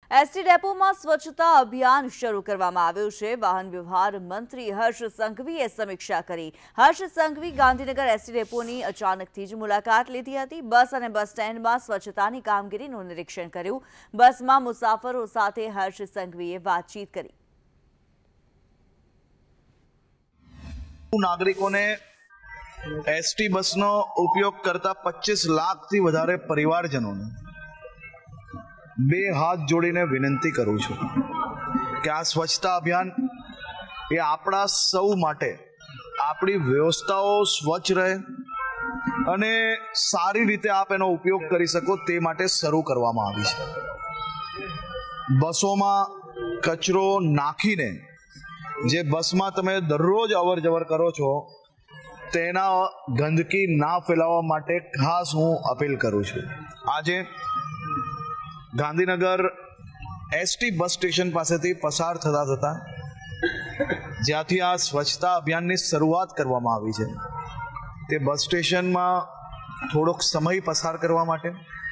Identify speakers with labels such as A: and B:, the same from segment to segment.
A: ST डेपोમાં સ્વચ્છતા અભિયાન શરૂ કરવામાં આવ્યું છે। વાહન વ્યવહાર મંત્રી હર્ષ સંઘવીએ સમીક્ષા કરી। હર્ષ સંઘવી ગાંધીનગર એસટી ડેપોની અચાનકથી જ મુલાકાત લીધી હતી। બસ અને બસ સ્ટેન્ડમાં સ્વચ્છતાની કામગીરીનું નિરીક્ષણ કર્યું। બસમાં મુસાફરો સાથે હર્ષ સંઘવીએ વાતચીત કરી।
B: નાગરિકોને એસટી બસનો ઉપયોગ કરતા 25 લાખથી વધારે પરિવારજનોને બે હાથ જોડીને વિનંતી કરું છું કે આ સ્વચ્છતા અભિયાન એ આપણા સૌ માટે આપણી વ્યવસ્થાઓ સ્વચ્છ રહે અને સારી રીતે આપ એનો ઉપયોગ કરી શકો તે માટે શરૂ કરવામાં આવી છે। બસોમાં કચરો નાખીને જે બસમાં તમે દરરોજ અવર જવર કરો છો તેના ગંદકી ના ફેલાવવા માટે ખાસ હું અપીલ કરું છું। આજે ગાંધીનગર એસટી બસ સ્ટેશન પાસેથી પસાર થતા જ્યાંથી આ સ્વચ્છતા અભિયાનની શરૂઆત કરવામાં આવી છે તે બસ સ્ટેશનમાં થોડોક સમય પસાર કરવા માટે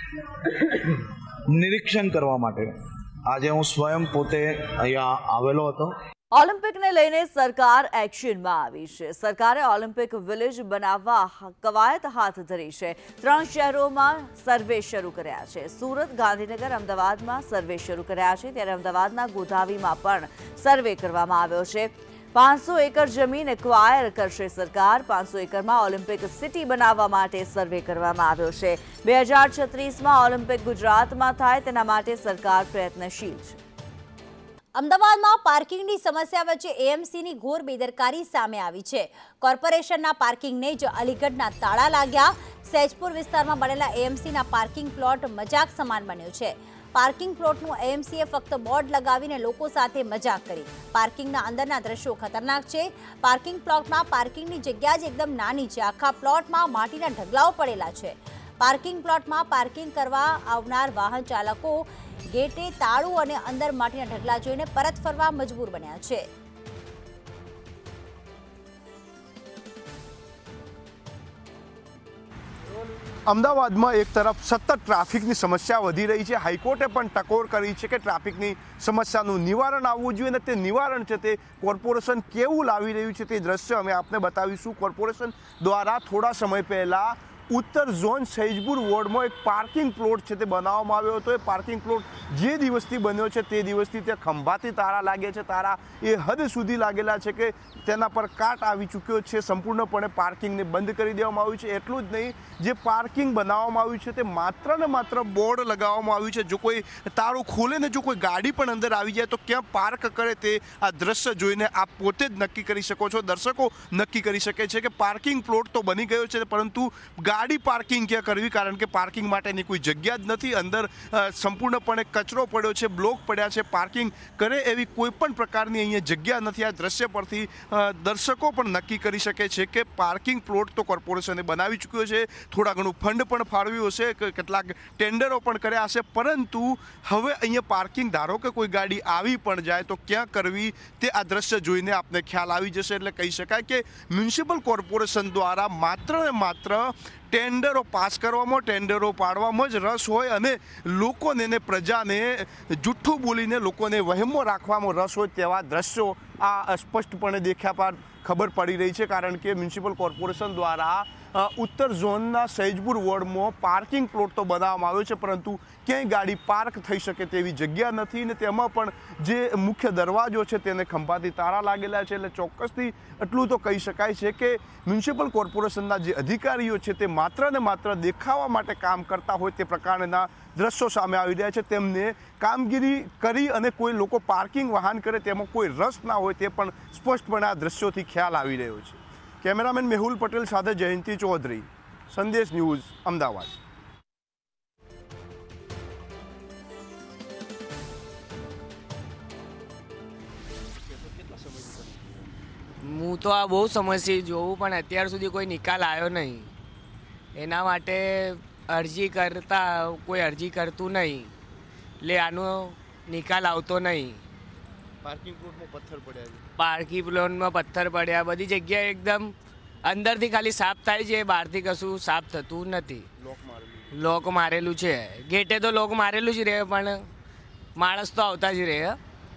B: નિરીક્ષણ કરવા માટે આજે હું સ્વયં પોતે અહીંયા આવેલો હતો।
A: ઓલિમ્પિકને લઈને સરકાર એક્શનમાં આવી છે। સરકારે ઓલિમ્પિક વિલેજ બનાવવા કવાયત હાથ ધરી છે। 3 શહેરોમાં સર્વે શરૂ કર્યા છે। સુરત, ગાંધીનગર, અમદાવાદમાં સર્વે શરૂ કર્યા છે, ત્યારે અમદાવાદના ગોધાવીમાં પણ સર્વે કરવામાં આવ્યો છે। 500 એકર જમીન એક્વાયર કરશે સરકાર। 500 એકરમાં ઓલિમ્પિક સિટી બનાવવા માટે સર્વે કરવામાં આવ્યો છે। 2036માં ઓલિમ્પિક ગુજરાતમાં થાય તેના માટે સરકાર પ્રયત્નશીલ છે।
C: અમદાવાદમાં પાર્કિંગની સમસ્યા વચ્ચે એએમસીની ઘોર બેદરકારી સામે આવી છે। કોર્પોરેશનના પાર્કિંગને જ અલીગઢના તાળા લાગ્યા। સૈજપુર વિસ્તારમાં બનેલા એએમસીના પાર્કિંગ પ્લોટ મજાક સમાન બન્યો છે। પાર્કિંગ પ્લોટનું એએમસીએ ફક્ત બોર્ડ લગાવીને લોકો સાથે મજાક કરી। પાર્કિંગના અંદરના દ્રશ્યો ખતરનાક છે। પાર્કિંગ પ્લોટમાં પાર્કિંગની જગ્યા જ એકદમ નાની છે। આખા પ્લોટમાં માટીના ઢગલાઓ પડેલા છે। પાર્કિંગ પ્લોટમાં પાર્કિંગ કરવા આવનાર વાહન ચાલકો ગેટે તાળું અને અંદર માટીના ઢગલા જોઈને પરત ફરવા મજબૂર બન્યા છે।
D: અમદાવાદમાં એક તરફ સતત ટ્રાફિકની સમસ્યા વધી રહી છે। હાઈકોર્ટે પણ ટકોર કરી છે કે ટ્રાફિકની સમસ્યાનું નિવારણ આવવું જોઈએ અને તે નિવારણ છે તે કોર્પોરેશન કેવું લાવી રહ્યું છે તે દ્રશ્ય અમે આપને બતાવીશું। કોર્પોરેશન દ્વારા થોડા સમય પહેલા ઉત્તર ઝોન સૈજપુર વોર્ડમાં એક પાર્કિંગ પ્લોટ છે તે બનાવવામાં આવ્યો હતો। એ પાર્કિંગ પ્લોટ જે દિવસથી બન્યો છે તે દિવસથી ત્યાં ખંભાથી તાળા લાગે છે। તાળા એ હદ સુધી લાગેલા છે કે તેના પર કાટ આવી ચૂક્યો છે। સંપૂર્ણપણે પાર્કિંગને બંધ કરી દેવામાં આવ્યું છે। એટલું જ નહીં, જે પાર્કિંગ બનાવવામાં આવ્યું છે તે માત્ર ને માત્ર બોર્ડ લગાવવામાં આવ્યું છે। જો કોઈ તાળું ખોલે ને જો કોઈ ગાડી પણ અંદર આવી જાય તો ક્યાં પાર્ક કરે તે આ દ્રશ્ય જોઈને આપ પોતે જ નક્કી કરી શકો છો। દર્શકો નક્કી કરી શકે છે કે પાર્કિંગ પ્લોટ તો બની ગયો છે, પરંતુ ગાડી પાર્કિંગ ક્યાં કરવી, કારણ કે પાર્કિંગ માટેની કોઈ જગ્યા જ નથી। અંદર સંપૂર્ણપણે કચરો પડ્યો છે, બ્લોક પડ્યા છે। પાર્કિંગ કરે એવી કોઈ પણ પ્રકારની અહીંયા જગ્યા નથી। આ દ્રશ્ય પરથી દર્શકો પણ નક્કી કરી શકે છે કે પાર્કિંગ પ્લોટ તો કોર્પોરેશને બનાવી ચૂક્યો છે। થોડા ઘણું ફંડ પણ ફાળવ્યું હશે, કેટલાક ટેન્ડરો પણ કર્યા હશે, પરંતુ હવે અહીંયા પાર્કિંગ ધારો કે કોઈ ગાડી આવી પણ જાય તો ક્યાં કરવી તે આ દ્રશ્ય જોઈને આપને ખ્યાલ આવી જશે। એટલે કહી શકાય કે મ્યુનિસિપલ કોર્પોરેશન દ્વારા માત્ર ને માત્ર ટેન્ડરો પાસ કરવામાં, ટેન્ડરો પાડવામાં જ રસ હોય અને લોકોને ને પ્રજાને જુઠ્ઠું બોલીને લોકોને વહેમો રાખવામાં રસ હોય તેવા દ્રશ્યો આ સ્પષ્ટપણે દેખ્યા બાદ ખબર પડી રહી છે। કારણ કે મ્યુનિસિપલ કોર્પોરેશન દ્વારા ઉત્તર ઝોનના સૈજપુર વોર્ડમાં પાર્કિંગ પ્લોટ તો બનાવવામાં આવ્યો છે, પરંતુ ક્યાંય ગાડી પાર્ક થઈ શકે તેવી જગ્યા નથી ને તેમાં પણ જે મુખ્ય દરવાજો છે તેને ખંભાથી તાળા લાગેલા છે। એટલે ચોક્કસથી એટલું તો કહી શકાય છે કે મ્યુનિસિપલ કોર્પોરેશનના જે અધિકારીઓ છે તે માત્ર ને માત્ર દેખાવા માટે કામ કરતા હોય તે પ્રકારના દ્રશ્યો સામે આવી રહ્યા છે। તેમને કામગીરી કરી અને કોઈ લોકો પાર્કિંગ વાહન કરે તેમાં કોઈ રસ ના હોય તે પણ સ્પષ્ટપણે આ દ્રશ્યોથી ખ્યાલ આવી રહ્યો છે। કેમેરામેન મેહુલ પટેલ સાથે જયંતિ ચૌધરી, સંદેશ ન્યૂઝ, અમદાવાદ।
E: હું તો આ બહુ સમસ્યા જોઉં પણ અત્યાર સુધી કોઈ નિકાલ આવ્યો નહીં। એના માટે અરજી કરતા કોઈ અરજી કરતું નહીં, એટલે આનો નિકાલ આવતો નહીં।
D: પાર્કિંગ પ્લોટમાં પથ્થર પડ્યા છે,
E: પાર્કિંગ પ્લોટમાં પથ્થર પડ્યા, બધી જગ્યાએ એકદમ અંદરથી ખાલી સાફ થાય છે, બહારથી કશું સાફ થતું નથી। લોક મારેલું છે, ગેટે તો લોક મારેલું જ રહે, પણ માણસ તો આવતા જ રહે.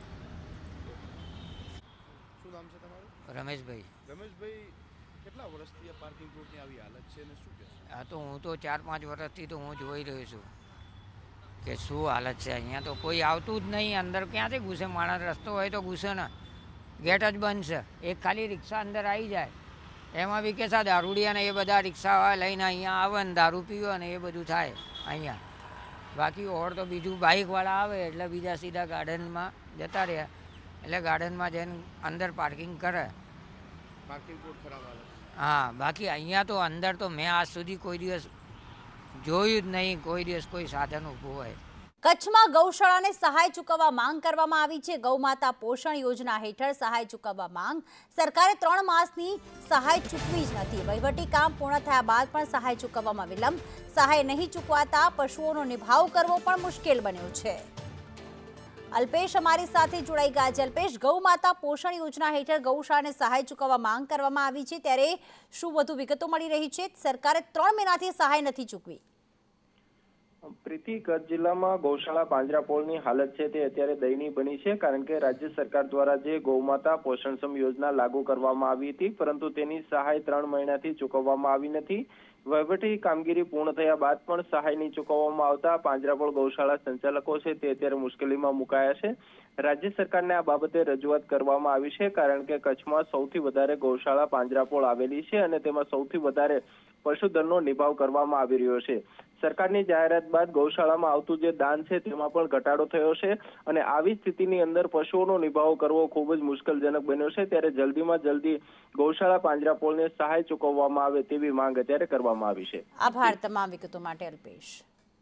D: શું નામ છે તમારું?
F: રમેશભાઈ.
D: રમેશભાઈ, કેટલા વર્ષથી આ પાર્કિંગ પ્લોટની આવી હાલત છે અને શું કહેશો?
F: આ તો હું તો 4-5 વર્ષથી તો હું જોઈ રહ્યો છું કે શું હાલત છે. અહીંયા તો કોઈ આવતું જ નહીં. અંદર ક્યાંથી ઘૂસે માણસ? રસ્તો હોય તો ઘૂસે ને, ગેટ જ બંધ છે. એક ખાલી રિક્ષા અંદર આવી જાય, એમાં બી કેસા દારૂડિયા ને એ બધા રિક્ષા લઈને અહીંયા આવે ને દારૂ પીવે ને એ બધું થાય અહીંયા. બાકી ઓર તો બીજું બાઇકવાળા આવે એટલે બીજા સીધા ગાર્ડનમાં જતા રહ્યા, એટલે ગાર્ડનમાં જઈને અંદર પાર્કિંગ કરે.
D: પાર્કિંગ પ્લોટ ખરાબ હાલત.
F: હા, બાકી અહીંયા તો અંદર તો મેં આજ સુધી કોઈ દિવસ જોયું જ નહીં કોઈ દિવસ કોઈ સાધન ઊભું હોય.
C: કચ્છમાં ગૌશાળાને સહાય ચૂકવવા માંગ કરવામાં આવી છે. ગૌમાતા પોષણ યોજના હેઠળ સહાય ચૂકવવા માંગ. સરકારે 3 માસની સહાય ચૂકવી જ નથી. વહીવટી કામ પૂર્ણ થયા બાદ પણ સહાય ચૂકવવામાં વિલંબ. સહાય નહીં ચૂકવાતા પશુઓનો નિભાવ કરવો પણ મુશ્કેલ બન્યો છે. અલ્પેશ અમારી સાથે જોડાઈ ગયા છે. અલ્પેશ, ગૌમાતા પોષણ યોજના હેઠળ ગૌશાળાને સહાય ચૂકવવા માંગ કરવામાં આવી છે, ત્યારે શું વધુ વિગતો મળી રહી છે? સરકારે 3 મહિનાથી સહાય નથી ચૂકવી.
G: પ્રીતિ, કચ્છ જિલ્લામાં ગૌશાળા પાંજરાપોળની હાલત છે તે અત્યારે દયનીય બની છે, કારણ કે રાજ્ય સરકાર દ્વારા જે ગૌમાતા પોષણક્ષમ યોજના લાગુ કરવામાં આવી હતી, પરંતુ તેની સહાય 3 મહિનાથી ચૂકવવામાં આવી નથી. વહીવટી કામગીરી પૂર્ણ થયા બાદ પણ સહાય નહીં ચૂકવવામાં આવતા પાંજરાપોળ ગૌશાળા સંચાલકો છે તે અત્યારે મુશ્કેલીમાં મુકાયા છે. રાજ્ય સરકારને આ બાબતે રજૂઆત કરવામાં આવી છે, કારણ કે કચ્છમાં સૌથી વધારે ગૌશાળા પાંજરાપોળ આવેલી છે અને તેમાં સૌથી વધારે પશુધનનો નિભાવ કરવામાં આવી રહ્યો છે. સરકારની જાહેરાત બાદ ગૌશાળામાં આવતું જે દાન છે તેમાં પણ ઘટાડો થયો છે અને આવી સ્થિતિની અંદર પશુઓનો નિભાવ કરવો ખૂબ જ મુશ્કેલજનક બન્યો છે. ત્યારે જલ્દીમાં જલ્દી ગૌશાળા પાંજરાપોળને સહાય ચૂકવવામાં આવે તેવી માંગ અત્યારે કરવામાં આવી છે.
C: આભાર તમામ વિગતો માટે અલ્પેશ.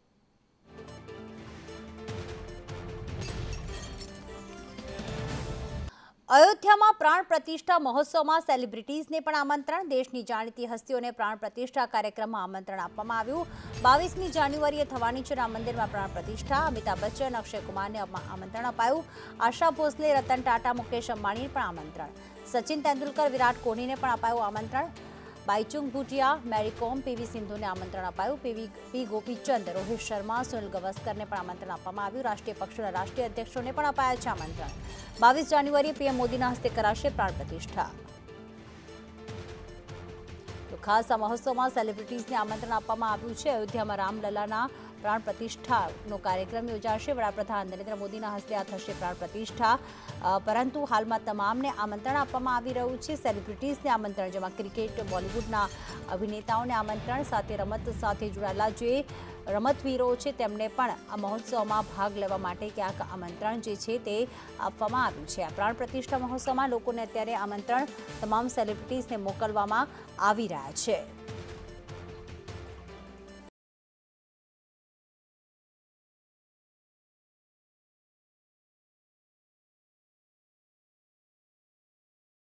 C: અયોધ્યામાં પ્રાણ પ્રતિષ્ઠા મહોત્સવમાં સેલિબ્રિટીઝને પણ આમંત્રણ. દેશની જાણીતી હસ્તીઓને પ્રાણ પ્રતિષ્ઠા કાર્યક્રમમાં આમંત્રણ આપવામાં આવ્યું. 22મી જાન્યુઆરીએ થવાની છે રામ મંદિરમાં પ્રાણ પ્રતિષ્ઠા. અમિતાભ બચ્ચન, અક્ષય કુમારને આમંત્રણ અપાયું. આશા ભોસલે, રતન ટાટા, મુકેશ અંબાણીને પણ આમંત્રણ. સચિન તેંડુલકર, વિરાટ કોહલીને પણ અપાયું આમંત્રણ. બાઈચુંગ ભુટિયા, મેરી કોમ, પીવી સિંધુને આમંત્રણ અપાયું. પી ગોપીચંદ, રોહિત શર્મા, સુનિલ ગવાસ્કરને પણ આમંત્રણ આપવામાં આવ્યું. રાષ્ટ્રીય પક્ષના રાષ્ટ્રીય અધ્યક્ષોને પણ અપાયા છે આમંત્રણ. 22 જાન્યુઆરીએ પીએમ મોદીના હસ્તે કરાશે પ્રાણ પ્રતિષ્ઠા. તો ખાસ આ મહોત્સવમાં સેલિબ્રિટીઝને આમંત્રણ આપવામાં આવ્યું છે. અયોધ્યામાં રામલલાના પ્રાણ પ્રતિષ્ઠાનો કાર્યક્રમ યોજાશે. વડાપ્રધાન નરેન્દ્ર મોદીના હસ્તે આ થશે પ્રાણ પ્રતિષ્ઠા. પરંતુ હાલમાં તમામને આમંત્રણ આપવામાં આવી રહ્યું છે. સેલિબ્રિટીઝને આમંત્રણ, જેમાં ક્રિકેટ, બોલિવૂડના અભિનેતાઓને આમંત્રણ, સાથે રમત સાથે જોડાયેલા જે રમતવીરો છે તેમને પણ આ મહોત્સવમાં ભાગ લેવા માટે ક્યાંક આમંત્રણ જે છે તે આપવામાં આવ્યું છે. આ પ્રાણ પ્રતિષ્ઠા મહોત્સવમાં લોકોને અત્યારે આમંત્રણ તમામ સેલિબ્રિટીઝને મોકલવામાં આવી રહ્યા છે.